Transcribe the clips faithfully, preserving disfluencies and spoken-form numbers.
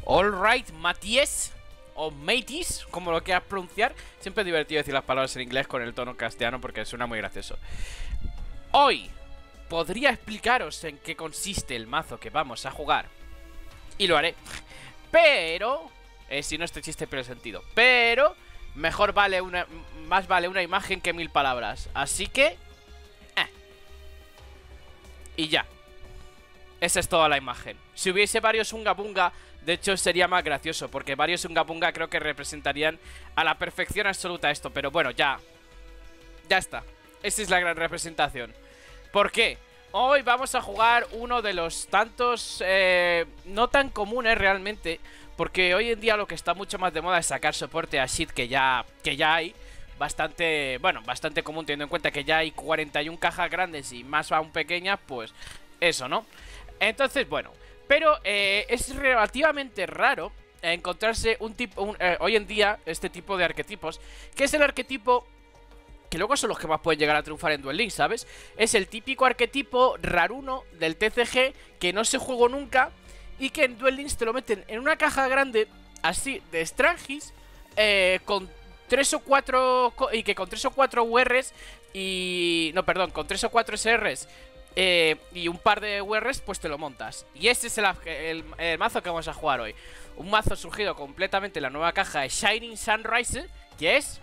Alright, Matías, o Matis, como lo quieras pronunciar. Siempre es divertido decir las palabras en inglés con el tono castellano porque suena muy gracioso. Hoy podría explicaros en qué consiste el mazo que vamos a jugar, y lo haré. Pero, eh, si no este chiste pierde sentido. Pero, mejor vale una, más vale una imagen que mil palabras. Así que, eh. y ya. Esa es toda la imagen. Si hubiese varios Unga Bunga, de hecho sería más gracioso, porque varios Unga Bunga creo que representarían a la perfección absoluta esto. Pero bueno, ya. Ya está. Esa es la gran representación. ¿Por qué? Hoy vamos a jugar uno de los tantos eh, no tan comunes realmente, porque hoy en día lo que está mucho más de moda es sacar soporte a shit que ya, que ya hay. Bastante, bueno, bastante común teniendo en cuenta que ya hay cuarenta y una cajas grandes y más aún pequeñas, pues eso, ¿no? Entonces, bueno, pero eh, es relativamente raro encontrarse un tipo, un, eh, hoy en día este tipo de arquetipos, que es el arquetipo que luego son los que más pueden llegar a triunfar en Duel Links, ¿sabes? Es el típico arquetipo raruno del T C G que no se jugó nunca y que en Duel Links te lo meten en una caja grande, así, de Strangis, eh, con tres o cuatro... y que con tres o cuatro U Rs y... no, perdón, con tres o cuatro S Rs eh, y un par de U Rs, pues te lo montas. Y este es el, el, el mazo que vamos a jugar hoy. Un mazo surgido completamente en la nueva caja de Shining Sunrise, que es...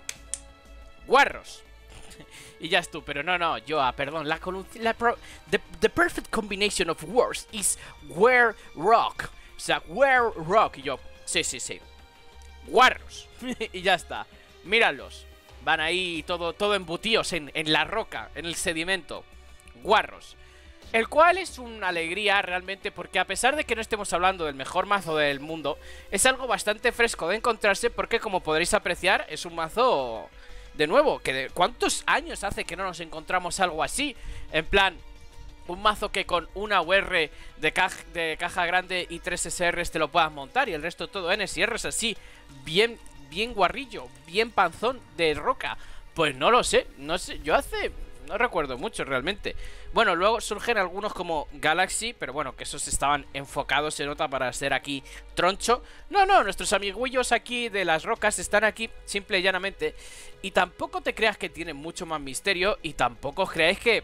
Guarros. Y ya es tú, pero no, no, yo, ah, perdón, la, la pro, the, the perfect combination of words is Were Rock. O sea, Were Rock. Y yo, sí, sí, sí. Guarros. Y ya está. Míralos. Van ahí todo, todo embutidos en, en la roca, en el sedimento. Guarros. El cual es una alegría realmente porque a pesar de que no estemos hablando del mejor mazo del mundo, es algo bastante fresco de encontrarse porque como podréis apreciar es un mazo... De nuevo, que de, ¿cuántos años hace que no nos encontramos algo así? En plan, un mazo que con una U R de, caj, de caja grande y tres S Rs te lo puedas montar y el resto todo N S Rs así, bien, bien guarrillo, bien panzón de roca. Pues no lo sé, no sé, yo hace... no recuerdo mucho realmente. Bueno, luego surgen algunos como Galaxy, pero bueno, que esos estaban enfocados, se nota, para ser aquí troncho. No, no, nuestros amiguillos aquí de las rocas están aquí simple y llanamente. Y tampoco te creas que tienen mucho más misterio y tampoco creáis que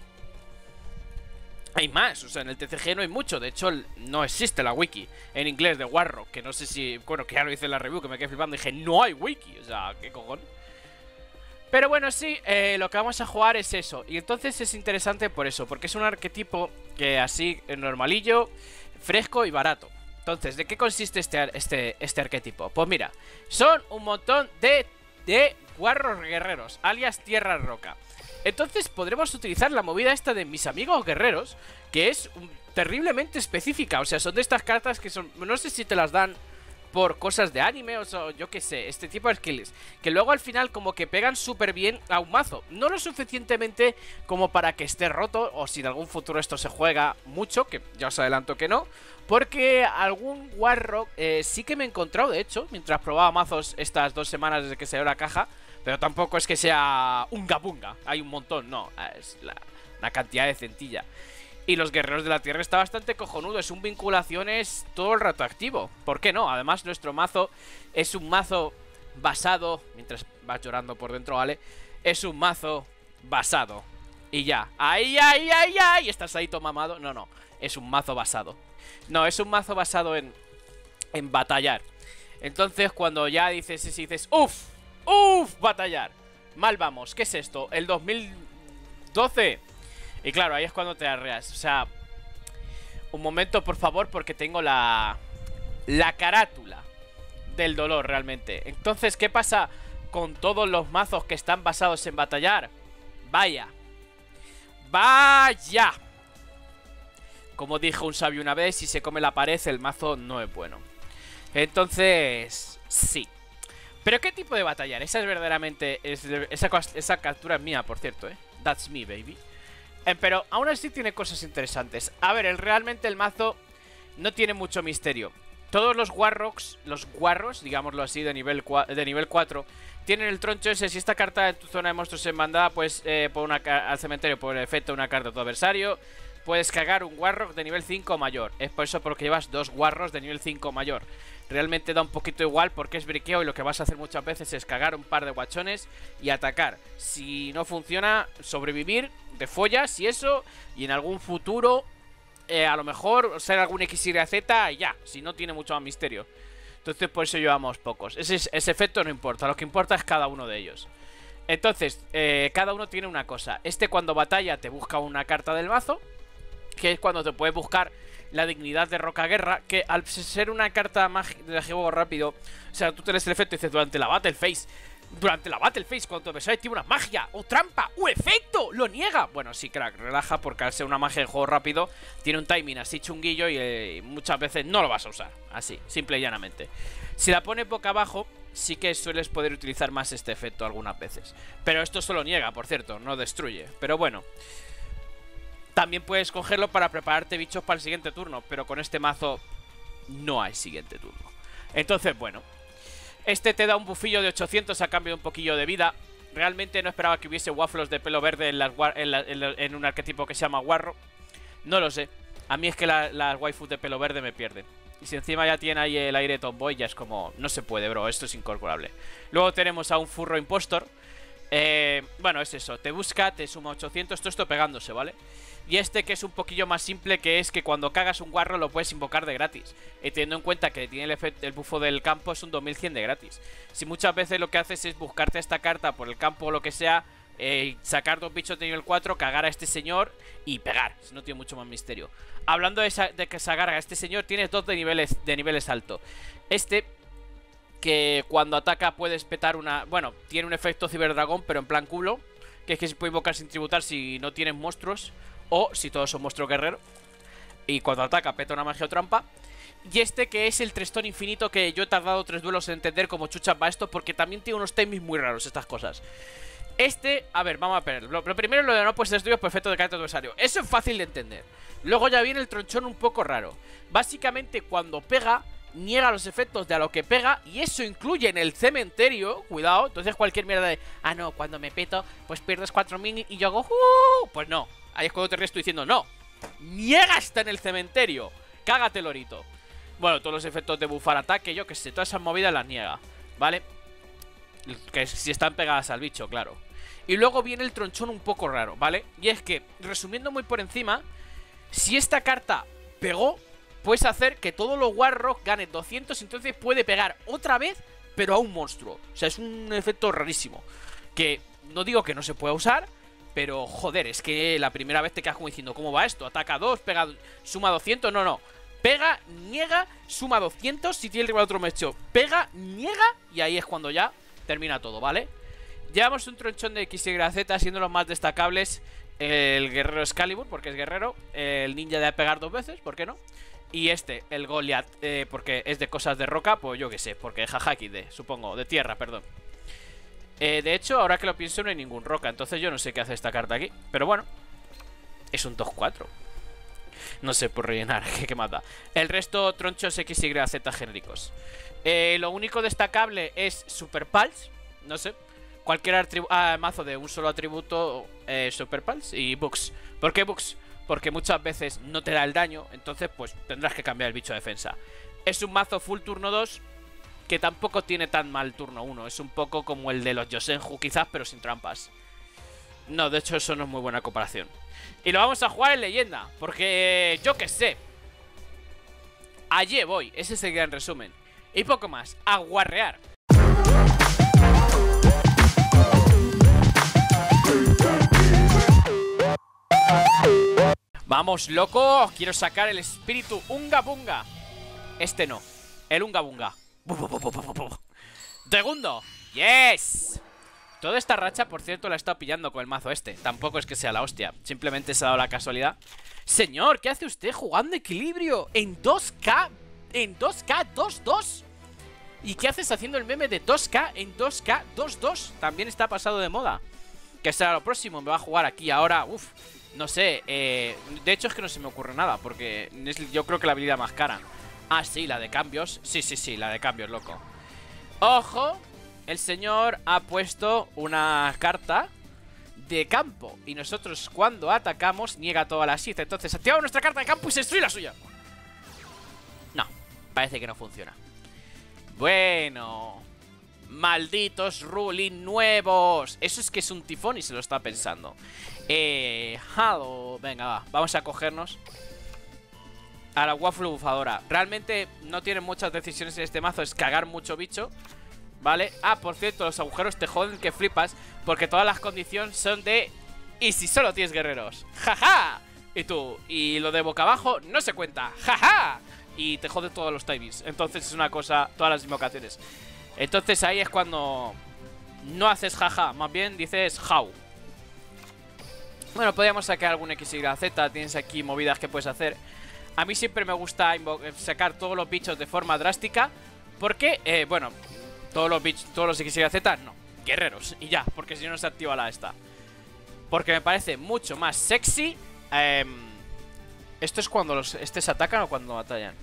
hay más. O sea, en el T C G no hay mucho. De hecho, no existe la wiki en inglés de Warrock, que no sé si... bueno, que ya lo hice en la review, que me quedé flipando y dije, no hay wiki. O sea, ¿qué cojón? Pero bueno, sí, eh, lo que vamos a jugar es eso. Y entonces es interesante por eso, porque es un arquetipo que así, normalillo, fresco y barato. Entonces, ¿de qué consiste este, este, este arquetipo? Pues mira, son un montón de, de guarros guerreros, alias tierra roca. Entonces podremos utilizar la movida esta de mis amigos guerreros, que es un, terriblemente específica. O sea, son de estas cartas que son... no sé si te las dan por cosas de anime o so, yo qué sé, este tipo de skills que luego al final como que pegan súper bien a un mazo. No lo suficientemente como para que esté roto, o si en algún futuro esto se juega mucho, que ya os adelanto que no, porque algún Warrock eh, sí que me he encontrado, de hecho, mientras probaba mazos estas dos semanas desde que salió la caja. Pero tampoco es que sea Unga Bunga, hay un montón, no, es la, la cantidad de centilla. Y los guerreros de la tierra está bastante cojonudo. Es un vinculaciones todo el rato activo. ¿Por qué no? Además nuestro mazo es un mazo basado... mientras vas llorando por dentro, ¿vale? Es un mazo basado. Y ya. ¡Ay, ay, ay, ay! ¿Estás ahí todo mamado? No, no. Es un mazo basado. No, es un mazo basado en... en batallar. Entonces cuando ya dices... y dices... ¡Uf! ¡Uf! Batallar. Mal vamos. ¿Qué es esto? ¿El dos mil doce? Y claro, ahí es cuando te arreas. O sea, un momento, por favor, porque tengo la... la carátula del dolor, realmente. Entonces, ¿qué pasa con todos los mazos que están basados en batallar? Vaya. Vaya. Como dijo un sabio una vez, si se come la pared, el mazo no es bueno. Entonces, sí. ¿Pero qué tipo de batallar? Esa es verdaderamente... Es, esa, esa captura es mía, por cierto, ¿eh? That's me, baby. Eh, pero aún así tiene cosas interesantes. A ver, el, realmente el mazo no tiene mucho misterio. Todos los Warrocks, los guarros, digámoslo así, de nivel, de nivel cuatro, tienen el troncho ese. Si esta carta en tu zona de monstruos en bandada, pues eh, pon una al cementerio por efecto una carta a tu adversario. puedes cagar un Warrock de nivel cinco mayor. Es por eso porque llevas dos Warrocks de nivel cinco mayor. Realmente da un poquito igual porque es briqueo y lo que vas a hacer muchas veces es cagar un par de guachones y atacar. Si no funciona, sobrevivir de follas y eso, y en algún futuro eh, a lo mejor ser algún X Y Z y ya, si no tiene mucho más misterio. Entonces por eso llevamos pocos. Ese, ese efecto no importa, lo que importa es cada uno de ellos. Entonces, eh, cada uno tiene una cosa. Este cuando batalla te busca una carta del mazo, que es cuando te puedes buscar la dignidad de Roca Guerra, que al ser una carta de juego rápido, o sea, tú tienes el efecto y dices durante la Battle Phase, durante la Battle Phase, cuando tu adversario tiene una magia, o trampa, o efecto, lo niega. Bueno, sí, crack, relaja, porque al ser una magia de juego rápido, tiene un timing así chunguillo y eh, muchas veces no lo vas a usar, así, simple y llanamente. Si la pones boca abajo, sí que sueles poder utilizar más este efecto algunas veces. Pero esto solo niega, por cierto, no destruye. Pero bueno, también puedes cogerlo para prepararte bichos para el siguiente turno, pero con este mazo no hay siguiente turno. Entonces, bueno, este te da un bufillo de ochocientos a cambio de un poquillo de vida. Realmente no esperaba que hubiese waffles de pelo verde en, las, en, la, en, la, en un arquetipo que se llama Warro. No lo sé. A mí es que las la waifus de pelo verde me pierden. Y si encima ya tiene ahí el aire tomboy, ya es como... No se puede, bro, esto es incorporable. Luego tenemos a un furro impostor. eh, Bueno, es eso, te busca, te suma ochocientos, todo esto pegándose, ¿vale? Y este que es un poquillo más simple, que es que cuando cagas un Warro lo puedes invocar de gratis. Y teniendo en cuenta que tiene el, efecto, el bufo del campo, es un dos mil cien de gratis. Si muchas veces lo que haces es buscarte esta carta por el campo o lo que sea, eh, sacar dos bichos de nivel cuatro, cagar a este señor y pegar, si no tiene mucho más misterio. Hablando de, de que sacar a este señor, tienes dos de niveles, de niveles alto. Este, que cuando ataca puedes petar una... Bueno, tiene un efecto ciberdragón, pero en plan culo, que es que se puede invocar sin tributar si no tienes monstruos, o si todos son monstruos guerreros. Y cuando ataca peta una magia o trampa. Y este que es el Trestón infinito, que yo he tardado tres duelos en entender cómo chucha va esto, porque también tiene unos timings muy raros estas cosas. Este, a ver, vamos a ver. Lo, lo primero, lo de no puedes destruir por efecto de carácter adversario. Eso es fácil de entender. Luego ya viene el tronchón un poco raro. Básicamente, cuando pega, niega los efectos de a lo que pega. Y eso incluye en el cementerio. Cuidado, entonces cualquier mierda de... Ah, no, cuando me peto, pues pierdes cuatro mil y yo hago... Uh, pues no, ahí es cuando te estoy diciendo, no. Niega hasta en el cementerio. Cágate, lorito. Bueno, todos los efectos de bufar ataque, yo que sé, todas esas movidas las niega, ¿vale? Que si están pegadas al bicho, claro. Y luego viene el tronchón un poco raro, ¿vale? Y es que, resumiendo muy por encima, si esta carta pegó, puedes hacer que todos los Warrock ganen doscientos. Entonces puede pegar otra vez, pero a un monstruo. O sea, es un efecto rarísimo, que no digo que no se pueda usar, pero joder, es que la primera vez te quedas como diciendo, ¿cómo va esto? Ataca dos, pega, suma doscientos, no, no. Pega, niega, suma doscientos. Si tiene el rival otro mecho, pega, niega, y ahí es cuando ya termina todo, ¿vale? Llevamos un tronchón de X Y Z, siendo los más destacables el guerrero Excalibur, porque es guerrero, el ninja de pegar dos veces, ¿por qué no? Y este, el Goliath, eh, porque es de cosas de roca, pues yo qué sé, porque jaja de, supongo, de tierra, perdón. eh, De hecho, ahora que lo pienso, no hay ningún roca, entonces yo no sé qué hace esta carta aquí. Pero bueno, es un dos cuatro. No sé, por rellenar, ¿qué más da? El resto, tronchos X Y Z genéricos. Eh, lo único destacable es Super Pulse, no sé, cualquier ah, mazo de un solo atributo, eh, Super Pulse y Bugs. ¿Por qué Bugs? Porque muchas veces no te da el daño, entonces pues tendrás que cambiar el bicho de defensa. Es un mazo full turno dos, que tampoco tiene tan mal turno uno. Es un poco como el de los Yosenju quizás, pero sin trampas. No, de hecho eso no es muy buena comparación. Y lo vamos a jugar en leyenda, porque yo qué sé, allí voy, ese es el gran resumen. Y poco más, a guarrear. Vamos, loco, quiero sacar el espíritu Unga Bunga. Este no, el Unga Bunga. Segundo, yes. Toda esta racha, por cierto, la he estado pillando con el mazo este. Tampoco es que sea la hostia, simplemente se ha dado la casualidad. Señor, ¿qué hace usted jugando equilibrio en dos K? En dos K dos dos. ¿Y qué haces haciendo el meme de dos K en dos K dos dos? También está pasado de moda. ¿Qué será lo próximo? Me va a jugar aquí ahora. Uf, no sé, eh, de hecho es que no se me ocurre nada, porque es, yo creo que la habilidad más cara. Ah, sí, la de cambios. Sí, sí, sí, la de cambios, loco. Ojo, el señor ha puesto una carta de campo. Y nosotros cuando atacamos niega toda la shield. Entonces activamos nuestra carta de campo y se destruye la suya. No, parece que no funciona. Bueno, malditos ruling nuevos. Eso es que es un tifón y se lo está pensando. Eh, Halo, venga, va, vamos a cogernos a la waffle bufadora. Realmente no tiene muchas decisiones en este mazo. Es cagar mucho bicho, ¿vale? Ah, por cierto, los agujeros te joden que flipas, porque todas las condiciones son de y si solo tienes guerreros. ¡Jaja! Y tú, y lo de boca abajo no se cuenta. ¡Jaja! Y te jode todos los timings. Entonces es una cosa, todas las invocaciones. Entonces ahí es cuando no haces jaja, más bien dices how. Bueno, podríamos sacar algún X Y Z. Tienes aquí movidas que puedes hacer. A mí siempre me gusta sacar todos los bichos de forma drástica, porque, eh, bueno, todos los bichos, todos los X Y Z, no, guerreros, y ya, porque si no se activa la esta. Porque me parece mucho más sexy. eh, Esto es cuando los estos atacan o cuando batallan.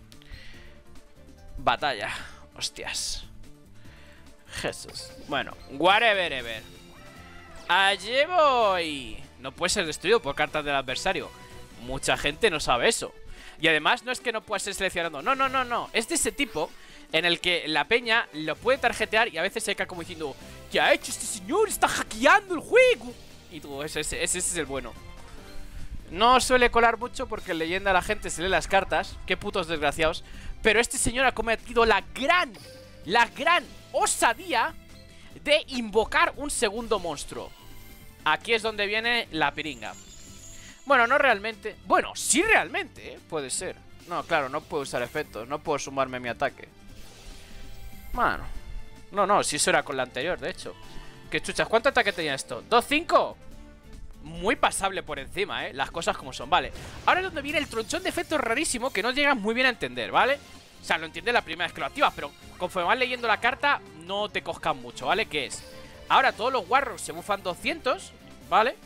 Batalla, hostias. Jesús. Bueno, whatever ever. Allí voy. No puede ser destruido por cartas del adversario. Mucha gente no sabe eso. Y además no es que no pueda ser seleccionando. No, no, no, no. Es de ese tipo en el que la peña lo puede tarjetear y a veces se cae como diciendo: ¿qué ha hecho este señor? Está hackeando el juego. Y tú, ese, ese, ese es el bueno. No suele colar mucho porque en Leyenda la gente se lee las cartas. Qué putos desgraciados. Pero este señor ha cometido la gran, la gran osadía de invocar un segundo monstruo. Aquí es donde viene la piringa. Bueno, no realmente. Bueno, sí realmente, ¿eh? Puede ser. No, claro, no puedo usar efectos. No puedo sumarme mi ataque. Bueno. No, no, si eso era con la anterior, de hecho. ¿Qué chuchas? ¿Cuánto ataque tenía esto? ¿dos cinco? Muy pasable por encima, ¿eh? Las cosas como son, vale. Ahora es donde viene el tronchón de efectos rarísimo que no llegas muy bien a entender, ¿vale? O sea, lo entiendes la primera vez que lo activas, pero conforme vas leyendo la carta no te coscan mucho, ¿vale? ¿Qué es? Ahora todos los Warriors se bufan doscientos, ¿vale?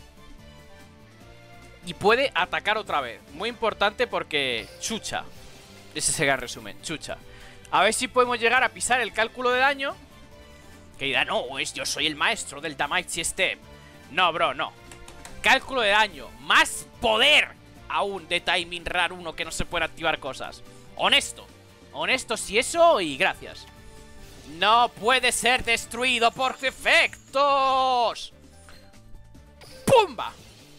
Y puede atacar otra vez. Muy importante porque chucha. Ese es el gran resumen, chucha. A ver si podemos llegar a pisar el cálculo de daño. Que dirá, no, es, yo soy el maestro del Damage Step. No, bro, no. Cálculo de daño, más poder aún de timing raro uno que no se puede activar cosas. Honesto, honesto si eso y gracias. No puede ser destruido por efectos. ¡Pumba!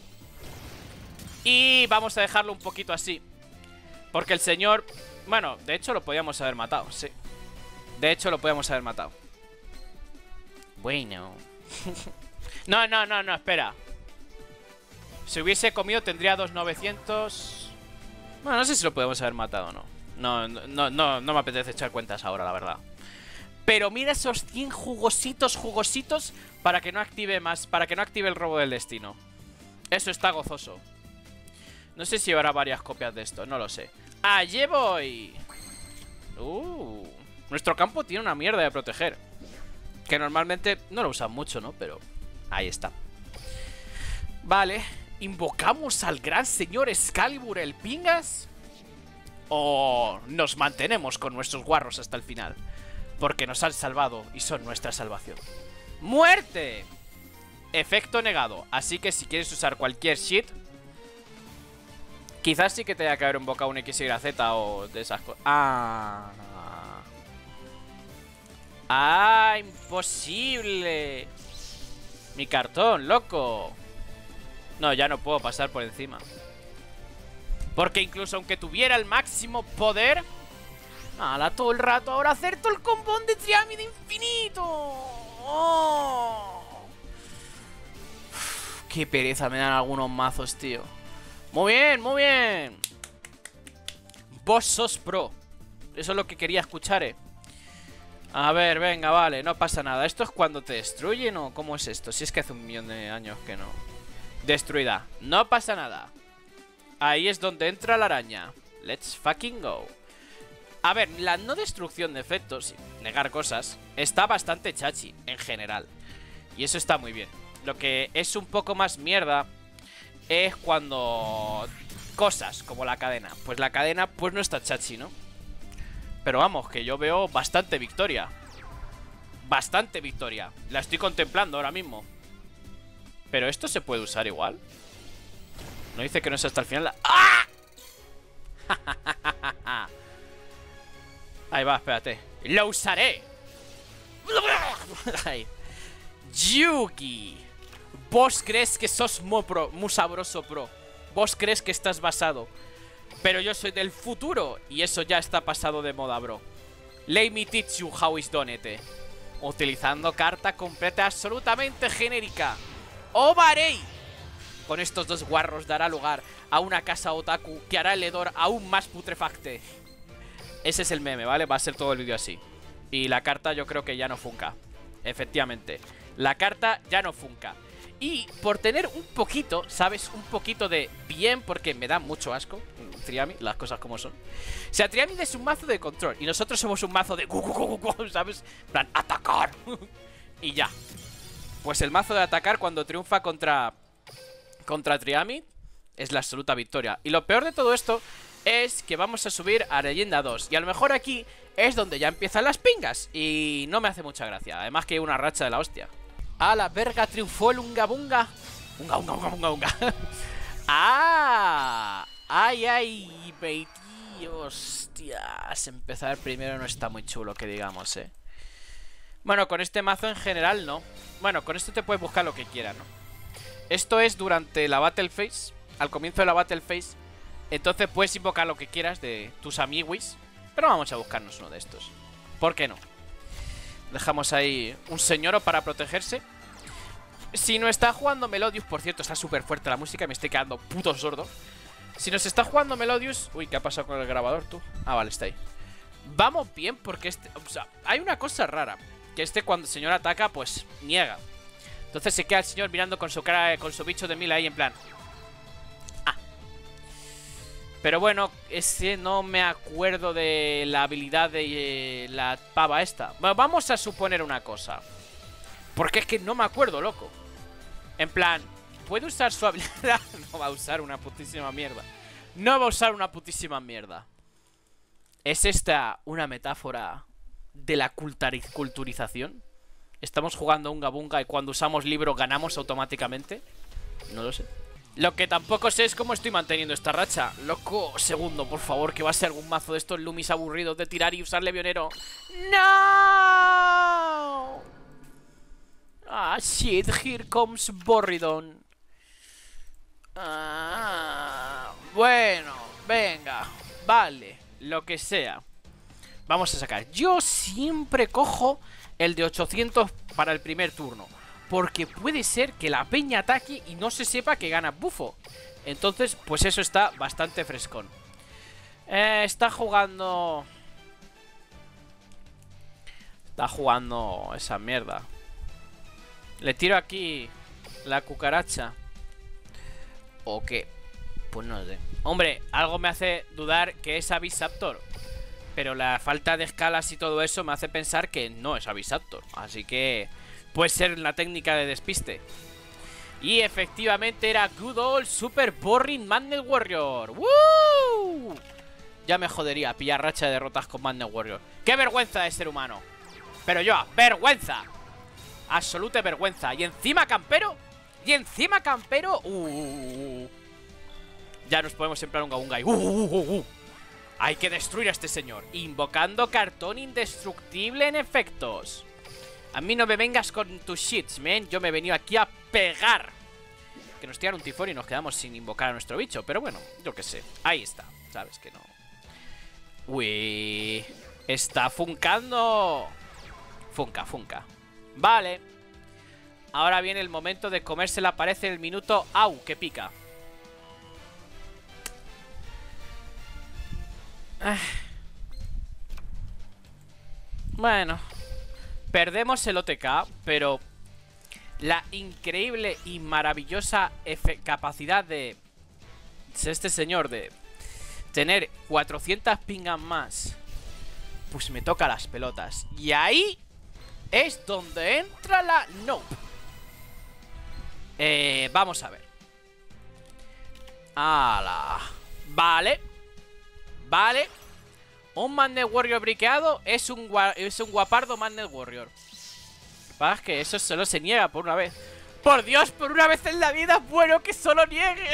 Y vamos a dejarlo un poquito así, porque el señor, bueno, de hecho lo podíamos haber matado, sí. De hecho lo podíamos haber matado. Bueno. No, no, no, no, espera. Si hubiese comido tendría dos mil novecientos. Bueno, no sé si lo podemos haber matado o no. No, no, no, no me apetece echar cuentas ahora, la verdad. Pero mira esos cien jugositos, jugositos para que no active más, para que no active el robo del destino. Eso está gozoso. No sé si habrá varias copias de esto, no lo sé. ¡Allí voy! Uh, nuestro campo tiene una mierda de proteger, que normalmente no lo usan mucho, ¿no? Pero ahí está. Vale. ¿Invocamos al gran señor Excalibur el Pingas? ¿O nos mantenemos con nuestros guarros hasta el final? Porque nos han salvado y son nuestra salvación. ¡Muerte! Efecto negado. Así que si quieres usar cualquier shit, quizás sí que te haya que haber invocado un X Y Z o de esas cosas. Ah. Ah, imposible. Mi cartón, loco. No, ya no puedo pasar por encima. Porque incluso aunque tuviera el máximo poder, ala, todo el rato ahora hacer todo el combón de Triami de infinito. Oh. Uf, qué pereza me dan algunos mazos, tío. Muy bien, muy bien. Vos sos pro. Eso es lo que quería escuchar, eh. A ver, venga, vale, no pasa nada. ¿Esto es cuando te destruyen o cómo es esto? Si es que hace un millón de años que no. Destruida, no pasa nada. Ahí es donde entra la araña. Let's fucking go. A ver, la no destrucción de efectos, negar cosas, está bastante chachi, en general. Y eso está muy bien. Lo que es un poco más mierda es cuando cosas como la cadena. Pues la cadena pues no está chachi, ¿no? Pero vamos, que yo veo bastante victoria. Bastante victoria. La estoy contemplando ahora mismo. Pero esto se puede usar igual. No dice que no es hasta el final la... ¡Ah! Ahí va, espérate. ¡Lo usaré! Ahí. Yugi. Vos crees que sos muy pro, muy sabroso pro. Vos crees que estás basado. Pero yo soy del futuro y eso ya está pasado de moda, bro. Let me teach you how is done it. Utilizando carta completa absolutamente genérica. Obarei. Con estos dos guarros dará lugar a una casa otaku que hará el hedor aún más putrefacte. Ese es el meme, ¿vale? Va a ser todo el vídeo así. Y la carta yo creo que ya no funca. Efectivamente, la carta ya no funca. Y por tener un poquito, ¿sabes? Un poquito de bien, porque me da mucho asco Triami, las cosas como son. O sea, Triami es un mazo de control y nosotros somos un mazo de gu, gu, gu, gu, gu, ¿sabes? En plan, atacar. Y ya. Pues el mazo de atacar cuando triunfa contra Contra Triami es la absoluta victoria. Y lo peor de todo esto es que vamos a subir a Leyenda dos. Y a lo mejor aquí es donde ya empiezan las pingas. Y no me hace mucha gracia. Además que hay una racha de la hostia. ¡A la verga! Triunfó el Unga Bunga. Unga, unga, unga, unga, unga. ¡Ah! ¡Ay, ay! Baby, hostias. Empezar primero no está muy chulo, que digamos, eh. Bueno, con este mazo en general no. Bueno, con esto te puedes buscar lo que quieras, ¿no? Esto es durante la Battle Phase. Al comienzo de la Battle Phase. Entonces puedes invocar lo que quieras de tus amiguis. Pero vamos a buscarnos uno de estos. ¿Por qué no? Dejamos ahí un señoro para protegerse. Si no está jugando Melodius, por cierto, está súper fuerte la música, me estoy quedando puto sordo. Si nos está jugando Melodius... Uy, ¿qué ha pasado con el grabador, tú? Ah, vale, está ahí. Vamos bien porque este... O sea, hay una cosa rara. Que este cuando el señor ataca, pues niega. Entonces se queda el señor mirando con su cara, con su bicho de mil ahí en plan... Ah. Pero bueno, ese no me acuerdo de la habilidad de eh, la pava esta. Bueno, vamos a suponer una cosa. Porque es que no me acuerdo, loco. En plan, ¿puede usar su habilidad? No va a usar una putísima mierda. No va a usar una putísima mierda. ¿Es esta una metáfora de la culturización? ¿Estamos jugando a Unga Bunga y cuando usamos libro ganamos automáticamente? No lo sé. Lo que tampoco sé es cómo estoy manteniendo esta racha. Loco, segundo, por favor, que va a ser algún mazo de estos Lumis aburridos de tirar y usar Levionero. ¡No! Ah, shit, here comes Borridon. Ah, bueno, venga, vale, lo que sea. Vamos a sacar. Yo siempre cojo el de ochocientos para el primer turno, porque puede ser que la peña ataque y no se sepa que gana bufo. Entonces, pues eso está bastante frescón. eh, Está jugando... Está jugando esa mierda. Le tiro aquí la cucaracha. ¿O qué? Pues no sé. Hombre, algo me hace dudar que es Abyssaptor. Pero la falta de escalas y todo eso me hace pensar que no es Abyssaptor. Así que puede ser la técnica de despiste. Y efectivamente era Good Old Super Boring Madness Warrior. ¡Woo! Ya me jodería pillar racha de derrotas con Madness Warrior. ¡Qué vergüenza de ser humano! Pero yo, ¡vergüenza! Absoluta vergüenza. Y encima campero. Y encima campero. Uh, uh, uh. Ya nos podemos emplear un Gabungai. Uh, uh, uh, uh. Hay que destruir a este señor. Invocando cartón indestructible en efectos. A mí no me vengas con tus shits, man. Yo me he venido aquí a pegar. Que nos tiran un tifón y nos quedamos sin invocar a nuestro bicho. Pero bueno, yo qué sé. Ahí está. Sabes que no. Uy. Está funcando. Funca, funca. Vale. Ahora viene el momento de comérsela. Aparece el minuto. ¡Au! Que pica. Ah. Bueno. Perdemos el O T K, pero la increíble y maravillosa capacidad de este señor de tener cuatrocientas pingas más, pues me toca las pelotas. Y ahí es donde entra la Nope. Eh, vamos a ver. ¡Hala! Vale. Vale. Un Madness Warrior briqueado es un, es un guapardo Madness Warrior. Lo que pasa es que eso solo se niega por una vez. Por Dios, por una vez en la vida es bueno que solo niegue.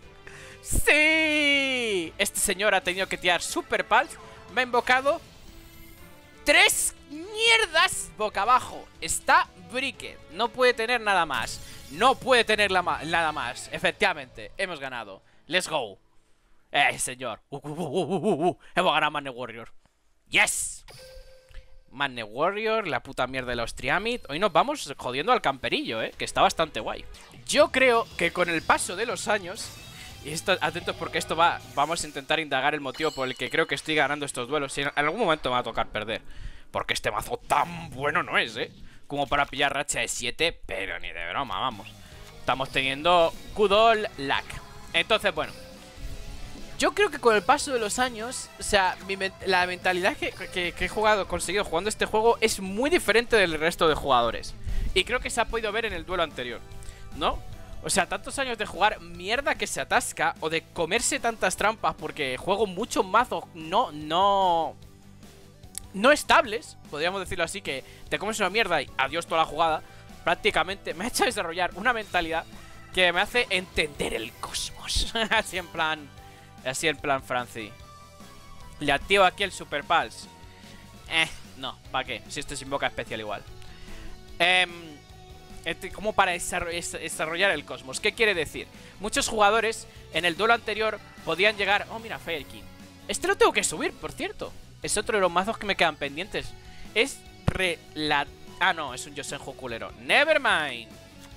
¡Sí! Este señor ha tenido que tirar Super Pulse. Me ha invocado tres mierdas boca abajo. Está Bricket. No puede tener nada más. No puede tener la ma nada más. Efectivamente, hemos ganado. Let's go. Eh, señor. Uh, uh, uh, uh, uh, uh. Hemos ganado Mane Warrior. Yes. Mane Warrior, la puta mierda de los Triamid. Hoy nos vamos jodiendo al camperillo, eh, que está bastante guay. Yo creo que con el paso de los años, y esto, atentos porque esto va, vamos a intentar indagar el motivo por el que creo que estoy ganando estos duelos. Y en algún momento me va a tocar perder, porque este mazo tan bueno no es, eh, como para pillar racha de siete, pero ni de broma, vamos. Estamos teniendo good old luck. Entonces, bueno, yo creo que con el paso de los años, o sea, mi, la mentalidad que, que, que he jugado, conseguido jugando este juego es muy diferente del resto de jugadores. Y creo que se ha podido ver en el duelo anterior, ¿no? O sea, tantos años de jugar mierda que se atasca, o de comerse tantas trampas, porque juego muchos mazos no, no... no estables, podríamos decirlo así, que te comes una mierda y adiós toda la jugada. Prácticamente me ha hecho desarrollar una mentalidad que me hace entender el cosmos. Así en plan... Así en plan Franci. Le activo aquí el Super Pulse. Eh, no, ¿para qué? Si esto se invoca especial igual. Eh, este, como para desarrollar el cosmos. ¿Qué quiere decir? Muchos jugadores en el duelo anterior podían llegar... Oh, mira, Fire King. Este lo tengo que subir, por cierto. Es otro de los mazos que me quedan pendientes. Es rela... Ah, no, es un Yosenju culero. Nevermind.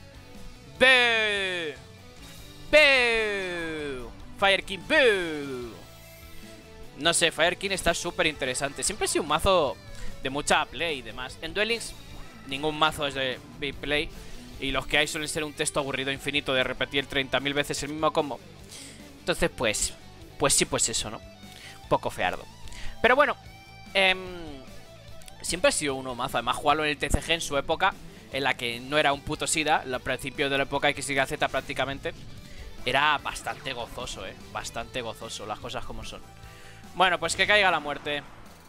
Boo. Boo. Fire King, boo. No sé, Fire King está súper interesante. Siempre ha sido un mazo de mucha play y demás. En Duelings, ningún mazo es de big play. Y los que hay suelen ser un texto aburrido infinito de repetir treinta mil veces el mismo combo. Entonces, pues, pues sí, pues eso, ¿no? Un poco feardo. Pero bueno, eh, siempre ha sido uno mazo. Además, jugarlo en el T C G en su época, en la que no era un puto SIDA, al principio de la época X Y Z prácticamente. Era bastante gozoso, eh. Bastante gozoso, las cosas como son. Bueno, pues que caiga la muerte.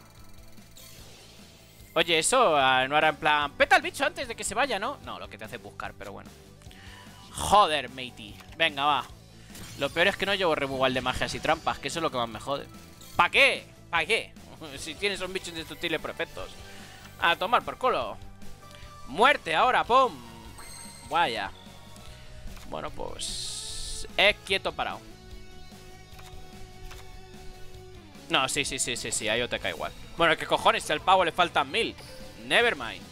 Oye, eso uh, no era en plan... Peta al bicho antes de que se vaya, ¿no? No, lo que te hace buscar, pero bueno. Joder, matey. Venga, va. Lo peor es que no llevo removal de magias y trampas, que eso es lo que más me jode. ¿Para qué? ¿Para qué? Si tienes un bicho indestructible perfectos. A tomar por culo. Muerte ahora, pum. Vaya. Bueno, pues... Es quieto parado. No, sí, sí, sí, sí, sí, ahí te cae igual. Bueno, ¿qué cojones? Al pavo le faltan mil. Nevermind.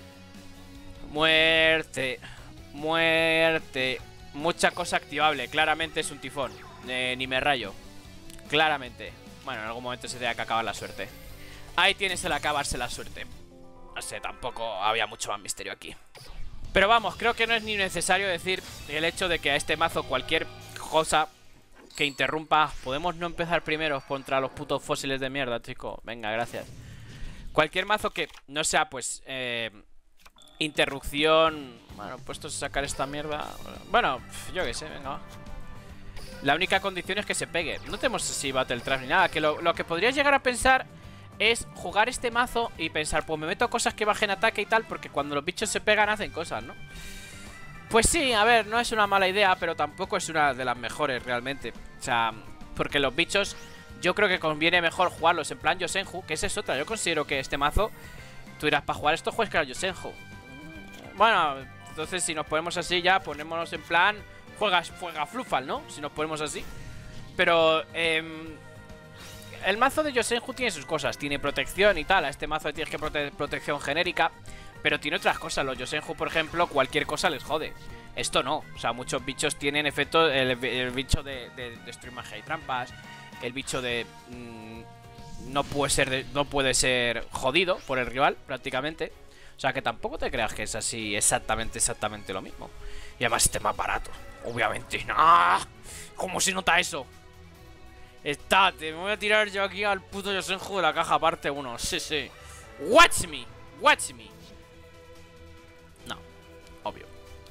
Muerte. Muerte. Mucha cosa activable. Claramente es un tifón. Eh, ni me rayo. Claramente. Bueno, en algún momento se tenía que acabar la suerte. Ahí tienes el acabarse la suerte. No sé, tampoco había mucho más misterio aquí. Pero vamos, creo que no es ni necesario decir el hecho de que a este mazo cualquier cosa que interrumpa... Podemos no empezar primero contra los putos fósiles de mierda, chico. Venga, gracias. Cualquier mazo que no sea, pues, eh, interrupción... Bueno, puestos a sacar esta mierda... Bueno, yo qué sé, venga, va. La única condición es que se pegue. No tenemos así Battle Trap ni nada. Que lo, lo que podrías llegar a pensar es jugar este mazo y pensar, pues me meto cosas que bajen ataque y tal, porque cuando los bichos se pegan hacen cosas, ¿no? Pues sí, a ver, no es una mala idea, pero tampoco es una de las mejores realmente. O sea, porque los bichos yo creo que conviene mejor jugarlos en plan Yosenju, que esa es otra. Yo considero que este mazo, tú dirás, para jugar esto juegas que era Yosenju. Bueno, entonces si nos ponemos así ya, ponémonos en plan juegas, juega Flufal, ¿no? Si nos ponemos así. Pero, eh... el mazo de Yosenju tiene sus cosas. Tiene protección y tal. A este mazo tienes que prote protección genérica. Pero tiene otras cosas. Los Yosenju, por ejemplo, cualquier cosa les jode. Esto no. O sea, muchos bichos tienen efecto. El, el bicho de, de destruir magia y trampas. El bicho de... Mmm, no puede ser de, no puede ser jodido por el rival, prácticamente. O sea, que tampoco te creas que es así exactamente, exactamente lo mismo. Y además este es más barato. Obviamente. ¡Ah! ¿Cómo se nota eso? Estate, me voy a tirar yo aquí al puto Yosenju de la caja parte uno. Sí, sí. Watch me, watch me. No, obvio.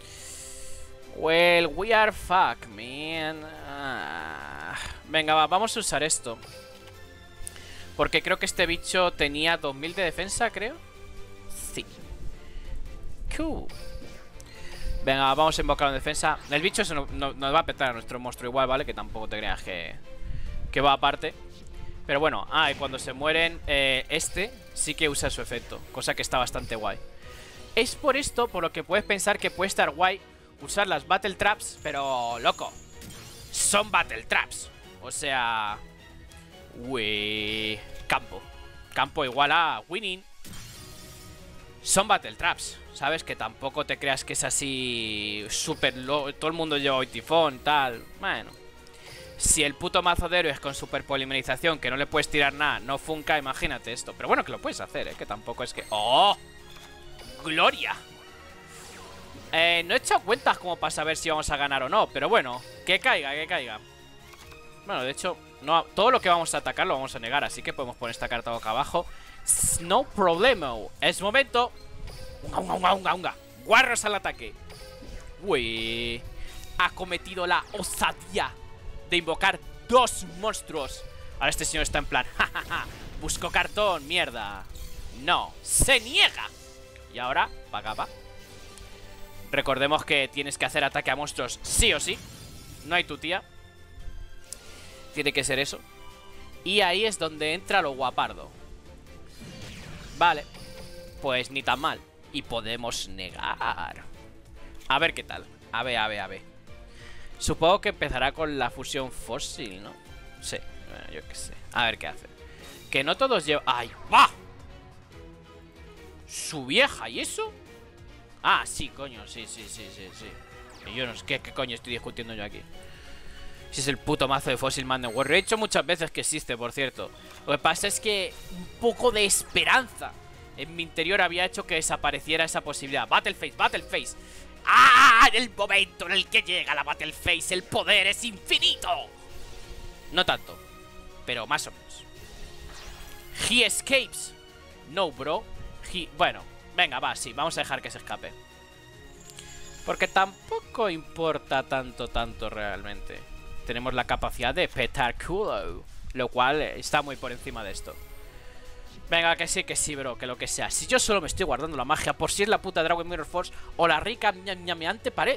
Well, we are fuck, man. Ah. Venga, va, vamos a usar esto. Porque creo que este bicho tenía dos mil de defensa, creo. Sí. Cool. Venga, vamos a invocar en defensa. El bicho se nos, nos, nos va a petar a nuestro monstruo igual, ¿vale? Que tampoco te creas que, que va aparte. Pero bueno, ah, y cuando se mueren, eh, este sí que usa su efecto, cosa que está bastante guay. Es por esto por lo que puedes pensar que puede estar guay usar las Battle Traps, pero loco, son Battle Traps. O sea, uy, campo. Campo igual a winning. Son Battle Traps, ¿sabes? Que tampoco te creas que es así súper low. Todo el mundo lleva hoy tifón, tal. Bueno, si el puto mazo de héroes con super polimerización, que no le puedes tirar nada, no funca, imagínate esto. Pero bueno, que lo puedes hacer, ¿eh? Que tampoco es que... ¡Oh! ¡Gloria! Eh, no he echado cuentas como para saber si vamos a ganar o no. Pero bueno, que caiga, que caiga. Bueno, de hecho, no, todo lo que vamos a atacar lo vamos a negar. Así que podemos poner esta carta boca abajo. No problema. Es momento. Unga, unga, unga, unga, unga. Guarros al ataque. Uy. Ha cometido la osadía de invocar dos monstruos. Ahora este señor está en plan, jajaja, busco cartón, mierda. No, se niega. Y ahora, paga, va. Recordemos que tienes que hacer ataque a monstruos sí o sí. No hay tu tía. Tiene que ser eso. Y ahí es donde entra lo guapardo. Vale, pues ni tan mal. Y podemos negar. A ver qué tal. A ver, a ver, a ver. Supongo que empezará con la fusión fósil, ¿no? Sí, bueno, yo qué sé. A ver qué hace. Que no todos llevan... ¡Ay, va! ¿Su vieja y eso? Ah, sí, coño, sí, sí, sí, sí, sí. Y yo no sé qué, qué coño estoy discutiendo yo aquí. Si es el puto mazo de Fossil Man Warrior. He dicho muchas veces que existe, por cierto. Lo que pasa es que un poco de esperanza en mi interior había hecho que desapareciera esa posibilidad. Battleface, Battleface. ¡Ah! En el momento en el que llega la Battleface, el poder es infinito. No tanto, pero más o menos. He escapes. No, bro. He... Bueno, venga, va, sí, vamos a dejar que se escape. Porque tampoco importa tanto, tanto realmente. Tenemos la capacidad de petar culo, lo cual está muy por encima de esto. Venga, que sí, que sí, bro, que lo que sea. Si yo solo me estoy guardando la magia por si es la puta Dragon Mirror Force o la rica ñameante pared.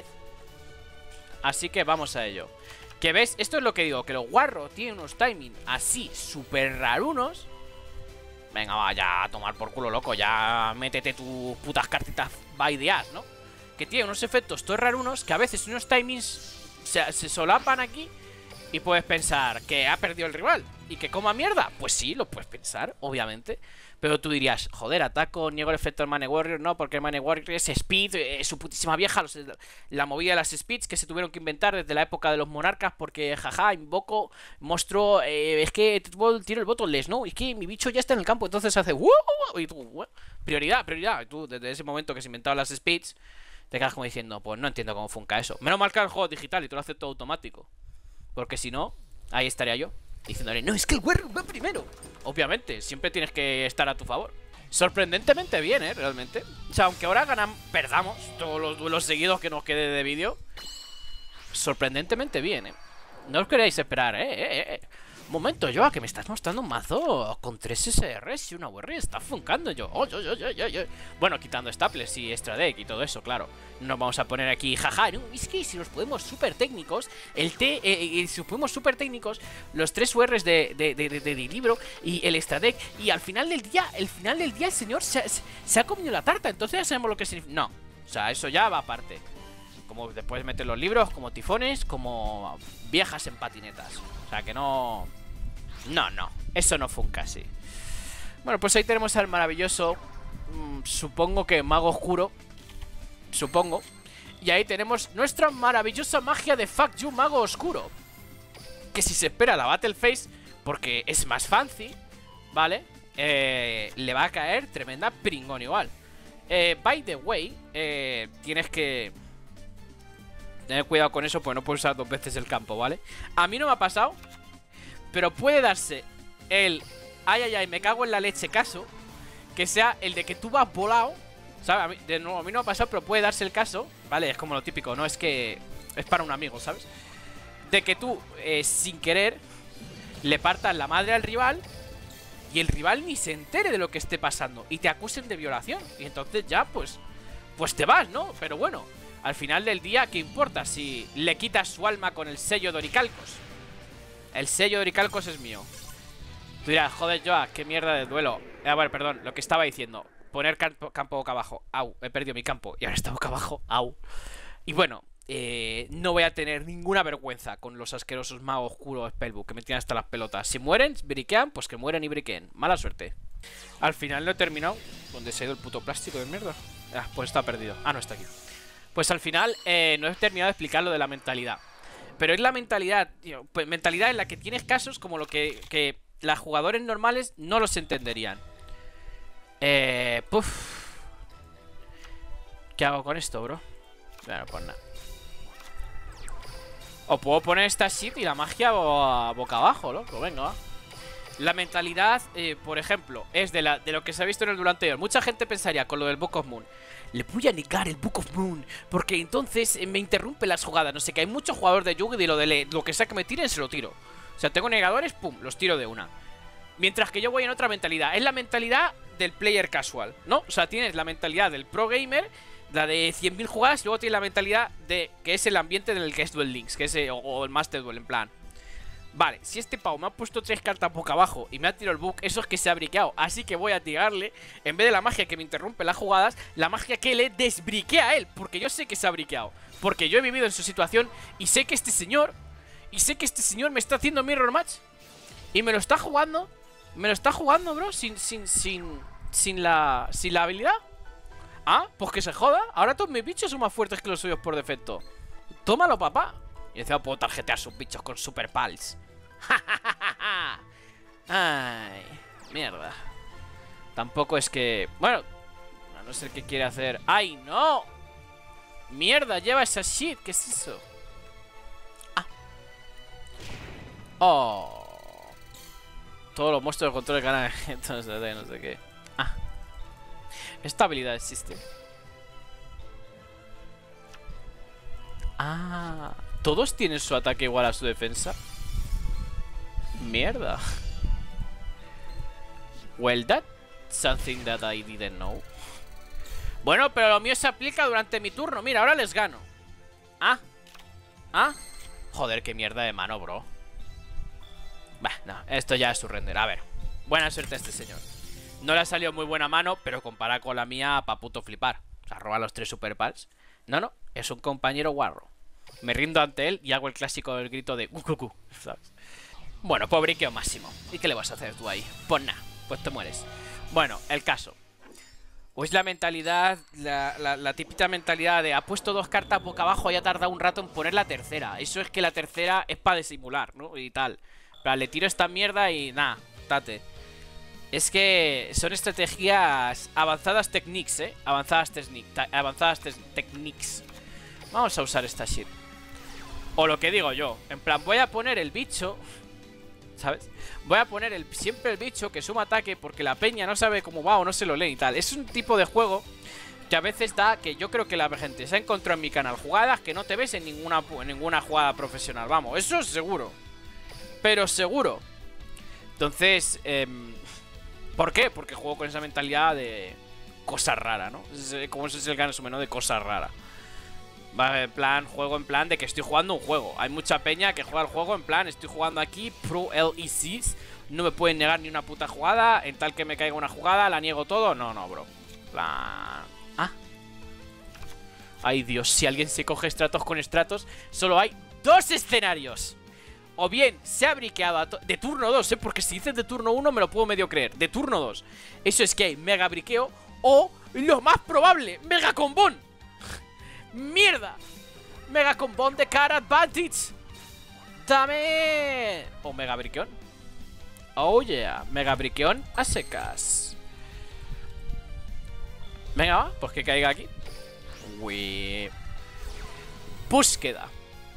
Así que vamos a ello. Que ves, esto es lo que digo, que los guarros tienen unos timing así súper rarunos. Venga, vaya a tomar por culo, loco. Ya métete tus putas cartitas baideadas, ¿no? Que tiene unos efectos todos rarunos que a veces unos timings se, se solapan aquí. Y puedes pensar que ha perdido el rival y que coma mierda. Pues sí, lo puedes pensar, obviamente. Pero tú dirías, joder, ataco, niego el efecto del Mane Warrior. No, porque el Mane Warrior es speed, es su putísima vieja. Los, la movida de las speeds que se tuvieron que inventar desde la época de los monarcas. Porque, jaja, invoco, monstruo, eh, es que tiro el botonless, ¿no? Es que mi bicho ya está en el campo, entonces hace ¡wow! Y tú, ¡wow! Prioridad, prioridad. Y tú, desde ese momento que se inventaron las speeds, te quedas como diciendo, pues no entiendo cómo funca eso. Menos mal que el juego digital y tú lo haces todo automático. Porque si no, ahí estaría yo diciéndole, no, es que el Warrior va primero. Obviamente, siempre tienes que estar a tu favor. Sorprendentemente bien, ¿eh? Realmente. O sea, aunque ahora ganamos, perdamos todos los duelos seguidos que nos quede de vídeo. Sorprendentemente bien, ¿eh? No os queréis esperar, ¿eh? eh, eh. Un momento, Joa, que me estás mostrando un mazo con tres S Rs y una Warrior. Está funcando yo. Oh, yo, yo, yo, yo, yo. Bueno, quitando staples y extra deck y todo eso, claro. No nos vamos a poner aquí, jaja, no, es que si nos podemos súper técnicos, el T, eh, eh, si nos podemos súper técnicos, los tres U Rs de, de, de, de, de, de libro y el extra deck, y al final del día, el final del día el señor se, se, se ha comido la tarta, entonces ya sabemos lo que significa. No, o sea, eso ya va aparte. Como después meter los libros, como tifones, como viejas en patinetas. O sea, que no... No, no, eso no funca así. Bueno, pues ahí tenemos al maravilloso, mmm, supongo que mago oscuro. Supongo. Y ahí tenemos nuestra maravillosa magia de Fuck You, mago oscuro. Que si se espera la Battleface, porque es más fancy, ¿vale? Eh, le va a caer tremenda pringón igual. eh, By the way, eh, tienes que tener cuidado con eso, porque no puedes usar dos veces el campo, ¿vale? A mí no me ha pasado, pero puede darse el ay, ay, ay, me cago en la leche caso, que sea el de que tú vas volado, ¿sabes? A mí, de nuevo, a mí no me ha pasado, pero puede darse el caso, ¿vale? Es como lo típico, no es que... Es para un amigo, ¿sabes? De que tú, eh, sin querer, le partas la madre al rival y el rival ni se entere de lo que esté pasando y te acusen de violación. Y entonces ya, pues... Pues te vas, ¿no? Pero bueno, Al final del día, ¿qué importa si le quitas su alma con el sello de Oricalcos? El sello de Oricalcos es mío. Tú dirás, joder, Joa, qué mierda de duelo. Ah, bueno, perdón, lo que estaba diciendo. Poner campo, campo boca abajo. Au, he perdido mi campo y ahora está boca abajo. Au. Y bueno, eh, no voy a tener ninguna vergüenza con los asquerosos magos oscuros Spellbook que me tiran hasta las pelotas. Si mueren, briquean, pues que mueran y briqueen. Mala suerte. Al final lo he terminado. ¿Dónde se ha ido el puto plástico de mierda? Ah, pues está perdido. Ah, no, está aquí. Pues al final eh, no he terminado de explicar lo de la mentalidad. Pero es la mentalidad, tío, pues mentalidad en la que tienes casos como lo que, que los jugadores normales no los entenderían. Eh, puf. ¿Qué hago con esto, bro? Bueno, pues nada. O puedo poner esta shit y la magia bo boca abajo, loco. Venga, va. La mentalidad, eh, por ejemplo, es de, la, de lo que se ha visto en el duelo anterior. Mucha gente pensaría con lo del Book of Moon. Le voy a negar el Book of Moon porque entonces eh, me interrumpe las jugadas. No sé, que hay muchos jugadores de Yugi y lo de le, lo que sea que me tiren se lo tiro. O sea, tengo negadores, pum, los tiro de una. Mientras que yo voy en otra mentalidad. Es la mentalidad del player casual, ¿no? O sea, tienes la mentalidad del pro gamer, la de cien mil jugadas, y luego tienes la mentalidad de que es el ambiente en el que es Duel Links, que es el, o el Master Duel, en plan. Vale, si este pavo me ha puesto tres cartas boca abajo y me ha tirado el book, eso es que se ha briqueado. Así que voy a tirarle, en vez de la magia que me interrumpe las jugadas, la magia que le desbriquea a él. Porque yo sé que se ha briqueado. Porque yo he vivido en su situación y sé que este señor, y sé que este señor me está haciendo mirror match. Y me lo está jugando, me lo está jugando, bro, sin, sin, sin, sin la, sin la habilidad. Ah, pues que se joda. Ahora todos mis bichos son más fuertes que los suyos por defecto. Tómalo, papá. Y encima puedo tarjetear sus bichos con Super Pals. Ay, mierda. Tampoco es que... Bueno, a no ser que quiere hacer... ¡Ay, no! Mierda, lleva esa shit. ¿Qué es eso? Ah. Oh. Todos los monstruos de control ganan. Entonces, no sé qué. Ah. Esta habilidad existe. Ah. ¿Todos tienen su ataque igual a su defensa? Mierda. Well, that's something that I didn't know. Bueno, pero lo mío se aplica durante mi turno. Mira, ahora les gano. Ah. Ah. Joder, qué mierda de mano, bro. Bah, no, esto ya es su render. A ver, buena suerte a este señor. No le ha salido muy buena mano, pero comparada con la mía, pa' puto flipar. O sea, roba los tres super pals. No, no, es un compañero guarro. Me rindo ante él y hago el clásico del grito de cucu, ¿sabes? Bueno, pues briqueo máximo. ¿Y qué le vas a hacer tú ahí? Pues nada, pues te mueres. Bueno, el caso. O es la mentalidad, la, la, la típica mentalidad de ha puesto dos cartas boca abajo y ha tardado un rato en poner la tercera. Eso es que la tercera es para disimular, ¿no? Y tal. Pero le tiro esta mierda y nada, tate. Es que son estrategias avanzadas techniques, ¿eh? Avanzadas, avanzadas techniques. Vamos a usar esta shit. O lo que digo yo, en plan, voy a poner el bicho, ¿sabes? Voy a poner el, siempre el bicho que suma ataque porque la peña no sabe cómo va o no se lo lee y tal. Es un tipo de juego que a veces da, que yo creo que la gente se ha encontrado en mi canal jugadas que no te ves en ninguna, en ninguna jugada profesional. Vamos, eso es seguro. Pero seguro. Entonces, eh, ¿por qué? Porque juego con esa mentalidad de cosa rara, ¿no? Como ese es el gran menú de cosa rara. En plan, juego en plan de que estoy jugando un juego. Hay mucha peña que juega el juego en plan, estoy jugando aquí Pro L E Cs. No me pueden negar ni una puta jugada. En tal que me caiga una jugada, la niego todo. No, no, bro. Plan... Ah. Ay, Dios, si alguien se coge estratos con estratos, solo hay dos escenarios. O bien se ha briqueado a de turno dos, ¿eh? Porque si dices de turno uno me lo puedo medio creer. De turno dos. Eso es que hay mega briqueo. O, lo más probable, mega combón. ¡Mierda! Mega combón de cara advantage. ¡Dame! O mega briqueón. Oh yeah, mega briqueón a secas. Venga, va, pues que caiga aquí. Uy. Búsqueda.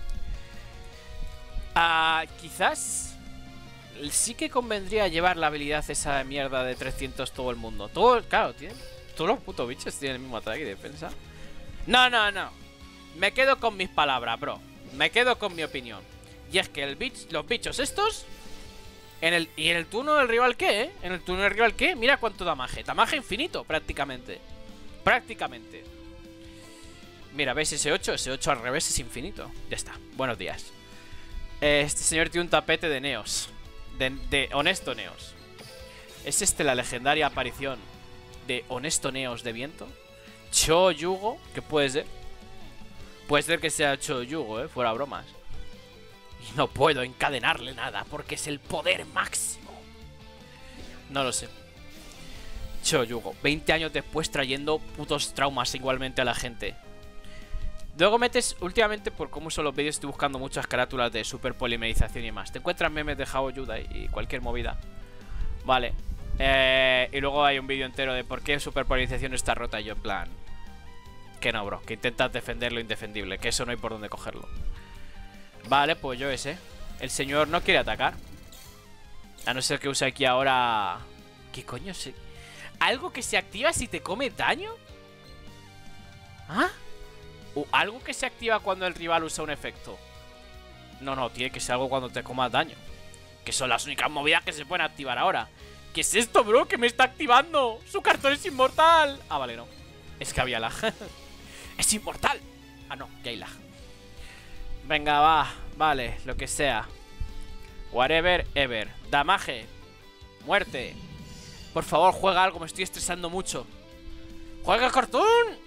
Ah, quizás sí que convendría llevar la habilidad esa de mierda de trescientos todo el mundo. Todo, claro, tiene, todos los putos bichos tienen el mismo ataque y defensa. No, no, no. Me quedo con mis palabras, bro. Me quedo con mi opinión. Y es que el bich, los bichos estos en el, ¿y en el turno del rival qué, eh? En el turno del rival qué, mira cuánto damaje. Damaje infinito, prácticamente. Prácticamente. Mira, ¿veis ese ocho? Ese ocho al revés es infinito. Ya está, buenos días. Este señor tiene un tapete de Neos. De, de Honesto Neos. ¿Es este la legendaria aparición de Honesto Neos de viento? Cho Yugo, ¿qué puede ser? Puede ser que sea Cho Yugo, eh, fuera bromas. Y no puedo encadenarle nada porque es el poder máximo. No lo sé. Cho Yugo, veinte años después trayendo putos traumas igualmente a la gente. Luego metes, últimamente por cómo son los vídeos, estoy buscando muchas carátulas de superpolimerización y más. Te encuentras memes de How Yuda y cualquier movida. Vale. Eh, y luego hay un vídeo entero de por qué superpolimerización está rota. Y yo en plan... Que no, bro, que intentas defender lo indefendible, que eso no hay por dónde cogerlo. Vale, pues yo ese. El señor no quiere atacar. A no ser que use aquí ahora... ¿Qué coño sé? ¿Algo que se activa si te come daño? ¿Ah? ¿O algo que se activa cuando el rival usa un efecto? No, no, tiene que ser algo cuando te comas daño. Que son las únicas movidas que se pueden activar ahora. ¿Qué es esto, bro? ¿Que me está activando? ¡Su cartón es inmortal! Ah, vale, no. Es que había lag. ¡Es inmortal! Ah, no, que hay lag. Venga, va. Vale, lo que sea. Whatever, ever. Damage. Muerte. Por favor, juega algo, me estoy estresando mucho. ¡Juega cartón!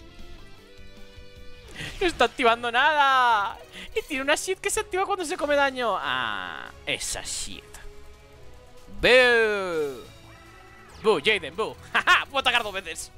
No está activando nada. Y tiene una shit que se activa cuando se come daño. Ah, esa shit. Boo. Boo, Jaden, boo. Jaja, puedo atacar dos veces.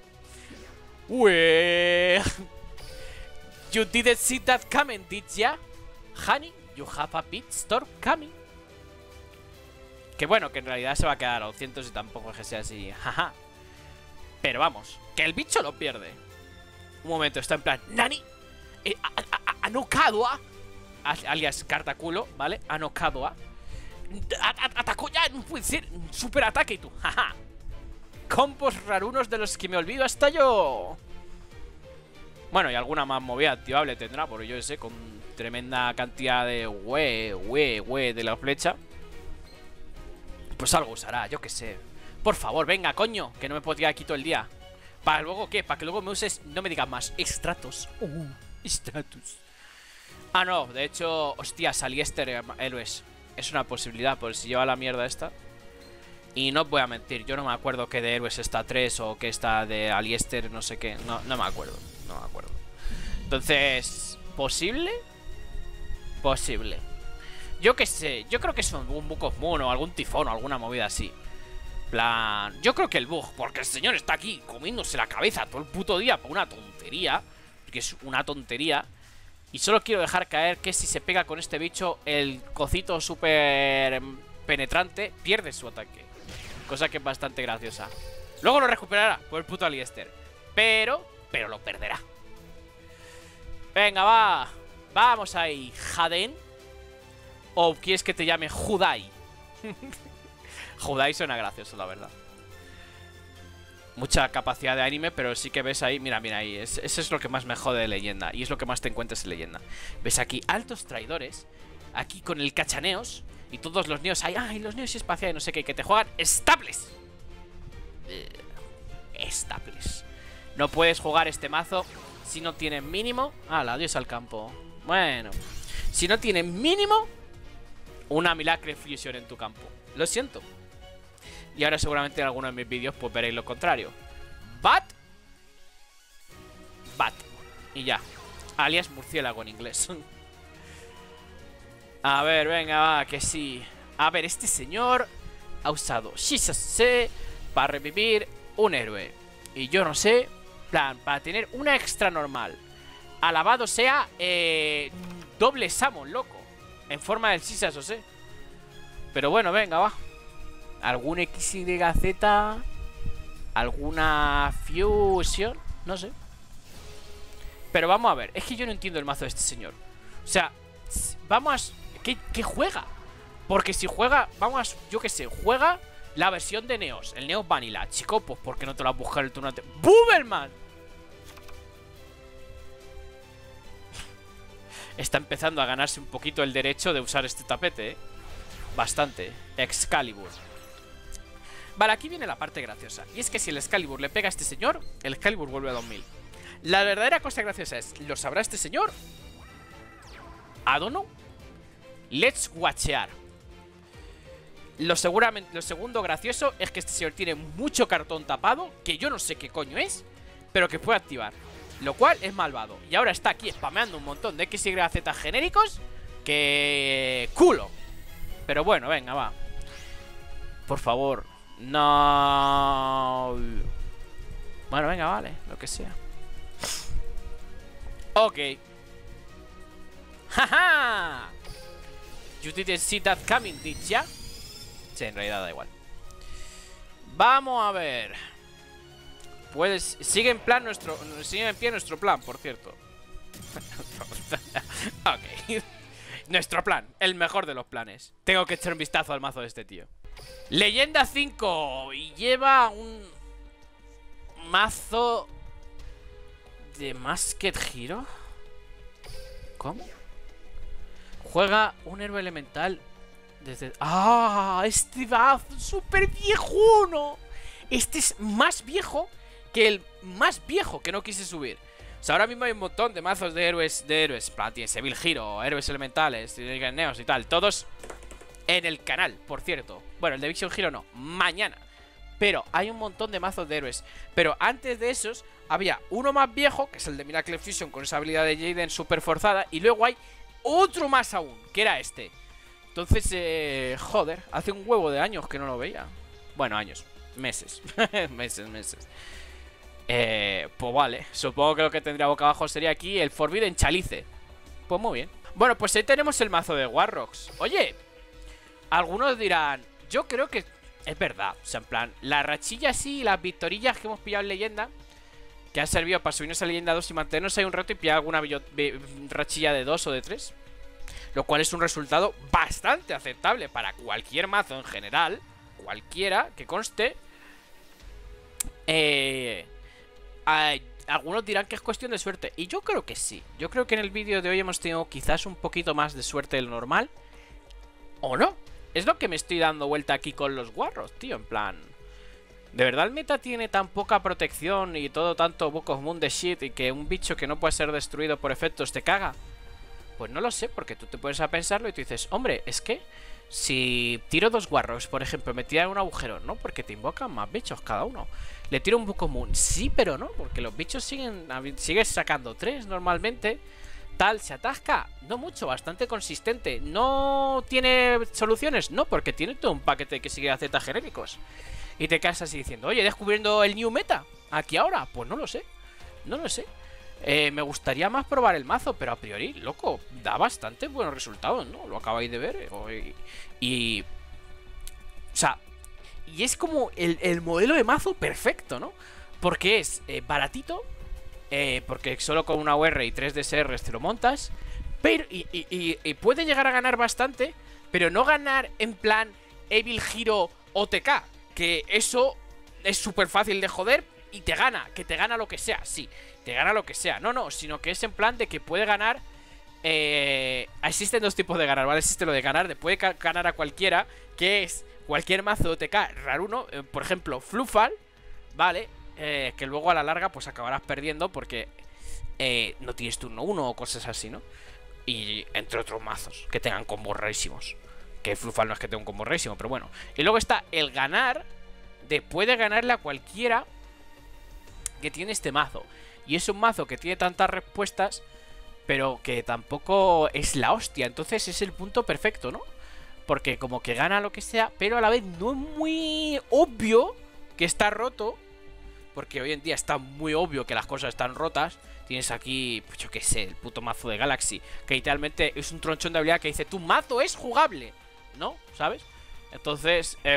Well, you didn't see that coming, did ya? Honey, you have a pit storm coming. Que bueno, que en realidad se va a quedar a doscientos y tampoco es que sea así. Jaja. Pero vamos, que el bicho lo pierde. Un momento, está en plan Nani eh, anocado a alias cartaculo, ¿vale? Anocado a atacó ya, no puede ser. Super ataque y tú, jaja. Combos rarunos de los que me olvido hasta yo. Bueno, y alguna más movida activable tendrá, porque yo sé, con tremenda cantidad de we, we, we de la flecha. Pues algo usará, yo qué sé. Por favor, venga, coño, que no me puedo tirar aquí todo el día. ¿Para luego qué? Para que luego me uses, no me digas más, Stratos. Uh, Stratos. Ah, no, de hecho, hostia, Aliester héroes. Es una posibilidad, por si lleva la mierda esta. Y no os voy a mentir, yo no me acuerdo que de héroes está tres o que está de Aliester, no sé qué. No, no me acuerdo, no me acuerdo. Entonces, ¿posible? Posible. Yo qué sé, yo creo que es un Book of Moon o algún tifón o alguna movida así. Plan, yo creo que el bug, porque el señor está aquí comiéndose la cabeza todo el puto día por una tontería. Que es una tontería. Y solo quiero dejar caer que si se pega con este bicho, el cocito súper penetrante pierde su ataque. Cosa que es bastante graciosa. Luego lo recuperará por el puto Aliester. Pero, pero lo perderá. Venga, va. Vamos ahí, Jaden. ¿O quieres que te llame Judai? Judai suena gracioso, la verdad. Mucha capacidad de anime, pero sí que ves ahí. Mira, mira ahí, es, eso es lo que más me jode de Leyenda. Y es lo que más te encuentras en Leyenda. Ves aquí altos traidores. Aquí con el cachaneos. Y todos los neos ahí, ay, los neos espaciales, no sé qué, que te juegan estables. Estables. No puedes jugar este mazo si no tienes mínimo. Ah, adiós al campo. Bueno, si no tienes mínimo una Milacre Fusion en tu campo. Lo siento. Y ahora seguramente en alguno de mis vídeos pues veréis lo contrario. Bat. Bat. Y ya. Alias murciélago en inglés. A ver, venga, va, que sí. A ver, este señor ha usado Shisase para revivir un héroe. Y yo no sé, plan, para tener una extra normal. Alabado sea eh, doble Summon, loco. En forma del Shisase. Pero bueno, venga, va. ¿Algún X Y Z? ¿Alguna Fusion? No sé. Pero vamos a ver, es que yo no entiendo el mazo de este señor. O sea, vamos a... ¿Qué, ¿Qué juega? Porque si juega, vamos a... Yo qué sé, juega la versión de Neos. El Neos Vanilla. Chico, pues ¿por qué no te lo vas a buscar el turno antes? ¡Boomerman! Está empezando a ganarse un poquito el derecho de usar este tapete, ¿eh? Bastante. Excalibur. Vale, aquí viene la parte graciosa. Y es que si el Excalibur le pega a este señor, el Excalibur vuelve a dos mil. La verdadera cosa graciosa es, ¿lo sabrá este señor? I don't know. Let's watchear. Lo, seguramente, lo segundo gracioso es que este señor tiene mucho cartón tapado, que yo no sé qué coño es, pero que puede activar, lo cual es malvado. Y ahora está aquí spameando un montón de X Y Z genéricos. Que... culo. Pero bueno, venga, va. Por favor. No. Bueno, venga, vale, lo que sea. Ok. Jaja. You didn't see that coming, did ya? Sí, en realidad da igual. Vamos a ver. Puedes... Sigue en plan nuestro... Sigue en pie nuestro plan, por cierto. Ok. Nuestro plan, el mejor de los planes. Tengo que echar un vistazo al mazo de este tío. Leyenda cinco. Y lleva un... mazo... de Masked Hero. ¿Cómo? Juega un héroe elemental desde... ¡Ah! Este mazo súper viejuno. Este es más viejo que el más viejo que no quise subir. O sea, ahora mismo hay un montón de mazos de héroes, de héroes, plan, tiene Seville Hero, héroes elementales, Neos y tal, todos en el canal, por cierto. Bueno, el de Vision Hero no, mañana. Pero hay un montón de mazos de héroes. Pero antes de esos había uno más viejo, que es el de Miracle Fusion con esa habilidad de Jaden súper forzada. Y luego hay otro más aún, que era este. Entonces, eh, joder, hace un huevo de años que no lo veía. Bueno, años, meses, meses, meses. Eh, pues vale, supongo que lo que tendría boca abajo sería aquí el Forbidden Chalice. Pues muy bien. Bueno, pues ahí tenemos el mazo de Warrocks. Oye, algunos dirán, yo creo que es verdad. O sea, en plan, las rachillas sí y las victorillas que hemos pillado en leyenda, que han servido para subirnos a leyenda dos y mantenernos ahí un rato y pillar alguna rachilla de dos o de tres, lo cual es un resultado bastante aceptable para cualquier mazo en general. Cualquiera que conste. Eh... Uh, algunos dirán que es cuestión de suerte. Y yo creo que sí. Yo creo que en el vídeo de hoy hemos tenido quizás un poquito más de suerte de lo normal. ¿O no? Es lo que me estoy dando vuelta aquí con los Warrocks, tío. En plan, ¿de verdad el meta tiene tan poca protección y todo tanto Book of Moon de shit y que un bicho que no puede ser destruido por efectos te caga? Pues no lo sé, porque tú te pones a pensarlo y tú dices, hombre, es que si tiro dos Warrocks, por ejemplo, me tiran un agujero, ¿no? Porque te invocan más bichos cada uno. Le tiro un Book of Moon, sí, pero no, porque los bichos siguen, sigues sacando tres normalmente. Tal, se atasca, no mucho, bastante consistente. ¿No tiene soluciones? No, porque tiene todo un paquete que sigue a Z genéricos. Y te quedas así diciendo, oye, descubriendo el new meta aquí ahora. Pues no lo sé, no lo sé. Eh, me gustaría más probar el mazo, pero a priori, loco, da bastante buenos resultados, ¿no? Lo acabáis de ver. Y... y o sea, y es como el, el modelo de mazo perfecto, ¿no? Porque es eh, baratito, eh, porque solo con una U R y tres D S Rs te lo montas, pero y, y, y, y puede llegar a ganar bastante, pero no ganar en plan Evil Hero O T K, que eso es súper fácil de joder y te gana, que te gana lo que sea, sí, te gana lo que sea, no, no, sino que es en plan de que puede ganar. Eh, existen dos tipos de ganar, ¿vale? Existe lo de ganar, de puede ganar a cualquiera, que es cualquier mazo de O T K raruno, eh, por ejemplo, Flufal, ¿vale? Eh, que luego a la larga pues acabarás perdiendo porque eh, no tienes turno uno o cosas así, ¿no? Y entre otros mazos que tengan combos rarísimos. Que Flufal no es que tenga un combo rarísimo, pero bueno. Y luego está el ganar, de puede ganarle a cualquiera que tiene este mazo. Y es un mazo que tiene tantas respuestas, pero que tampoco es la hostia. Entonces es el punto perfecto, ¿no? Porque como que gana lo que sea, pero a la vez no es muy obvio que está roto. Porque hoy en día está muy obvio que las cosas están rotas. Tienes aquí, pues yo qué sé, el puto mazo de Galaxy, que literalmente es un tronchón de habilidad que dice, tu mazo es jugable, ¿no? ¿Sabes? Entonces, eh,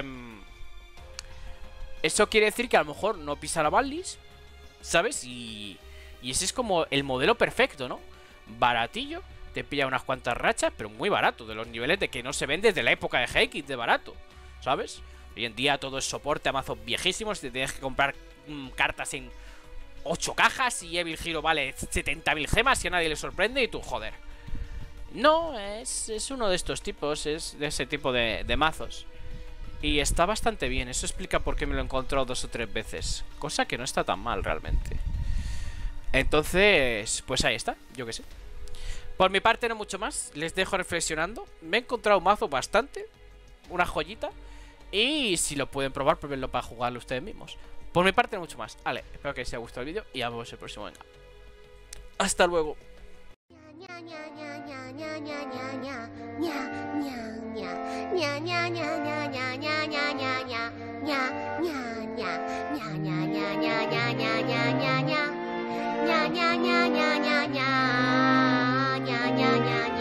eso quiere decir que a lo mejor no pisa la Ballis, ¿sabes? Y, y ese es como el modelo perfecto, ¿no? Baratillo, te pilla unas cuantas rachas, pero muy barato, de los niveles de que no se ven desde la época de G X, de barato, ¿sabes? Hoy en día todo es soporte a mazos viejísimos, te tienes que comprar mmm, cartas en ocho cajas y Evil Hero vale setenta mil gemas y a nadie le sorprende y tú, joder. No, es, es uno de estos tipos, es de ese tipo de, de mazos. Y está bastante bien, eso explica por qué me lo he encontrado dos o tres veces. Cosa que no está tan mal realmente. Entonces, pues ahí está, yo qué sé. Por mi parte no mucho más, les dejo reflexionando. Me he encontrado un mazo bastante, una joyita. Y si lo pueden probar, pruébenlo para jugarlo ustedes mismos. Por mi parte no mucho más. Vale, espero que les haya gustado el vídeo y nos vemos el próximo. Venga, hasta luego. Nya nya nya nya nya nya nya nya nya nya